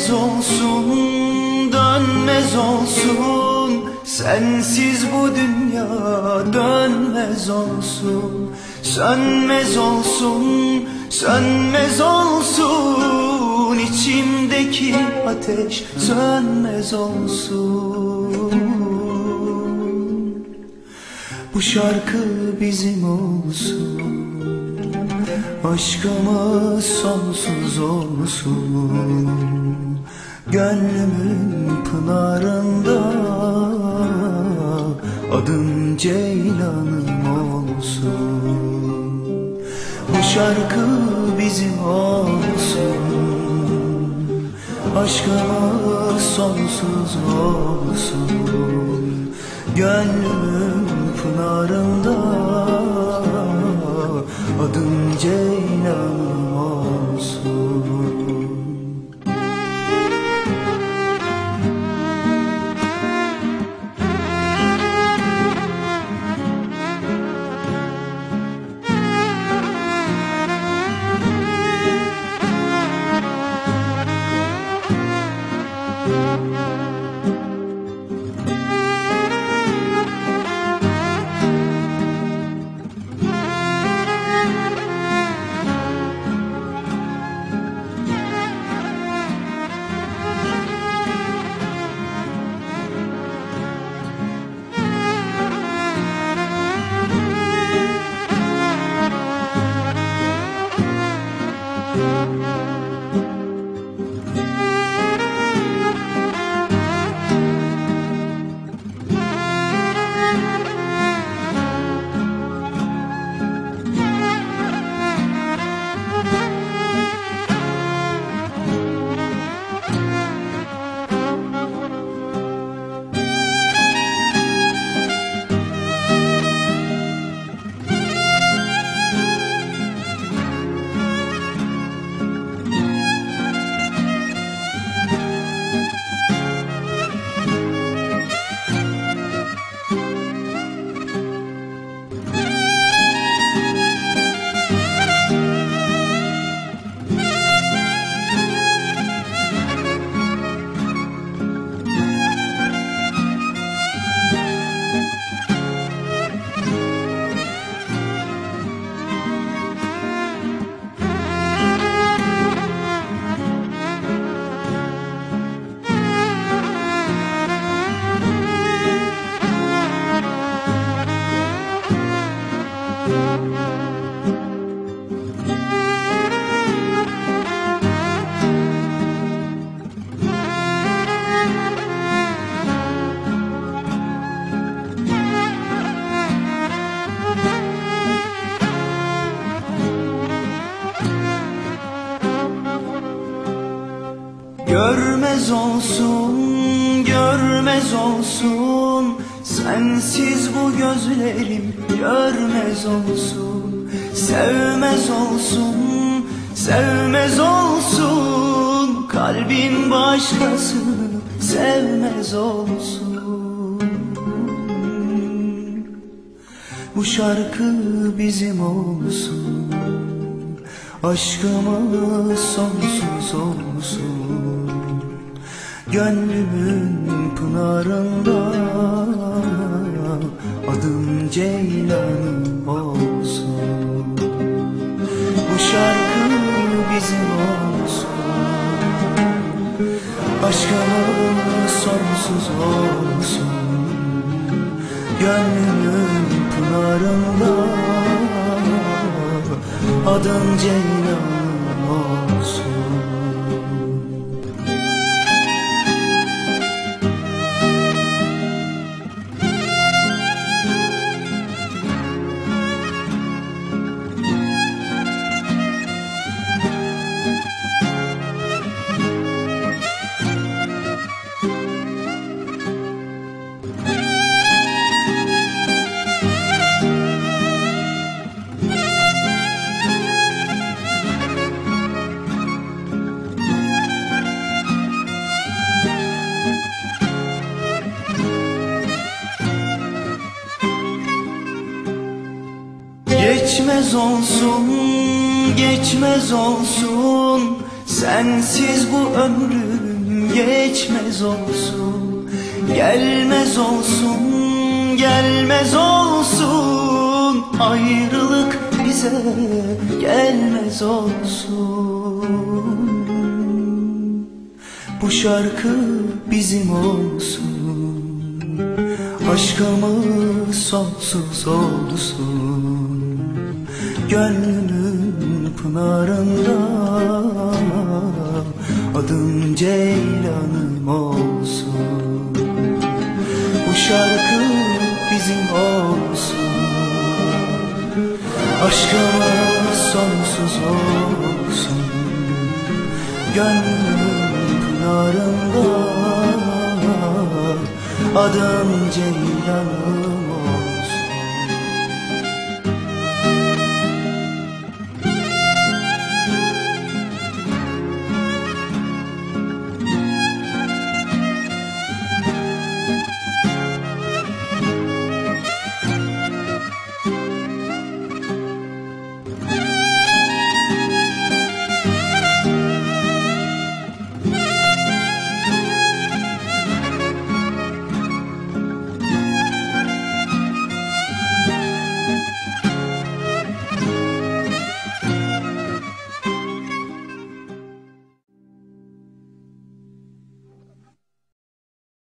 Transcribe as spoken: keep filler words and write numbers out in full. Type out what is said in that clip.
Dönmez olsun, dönmez olsun, sensiz bu dünya dönmez olsun. Sönmez olsun, sönmez olsun, içimdeki ateş sönmez olsun. Bu şarkı bizim olsun, aşkımız sonsuz olsun. Gönlümün pınarında adım Ceylanım olsun. Bu şarkı bizim olsun, aşkımız sonsuz olsun. Gönlümün pınarında adım Ceylanım olsun. Görmez olsun, görmez olsun, sensiz bu gözlerim görmez olsun. Sevmez olsun, sevmez olsun, kalbim başkasını sevmez olsun. Bu şarkı bizim olsun, aşkımız sonsuz olsun. Gönlümün pınarında adım Ceylanım olsun. Bu şarkı bizim olsun, aşkımız sonsuz olsun. Gönlümün pınarında adım Ceylanım olsun. Geçmez olsun, geçmez olsun, sensiz bu ömrüm geçmez olsun, gelmez olsun, gelmez olsun. Ayrılık bize gelmez olsun. Bu şarkı bizim olsun, aşkımız sonsuz olsun. Gönlümün pınarında adım Ceylanım olsun. Bu şarkı bizim olsun, aşkımız sonsuz olsun. Gönlümün pınarında adım Ceylanım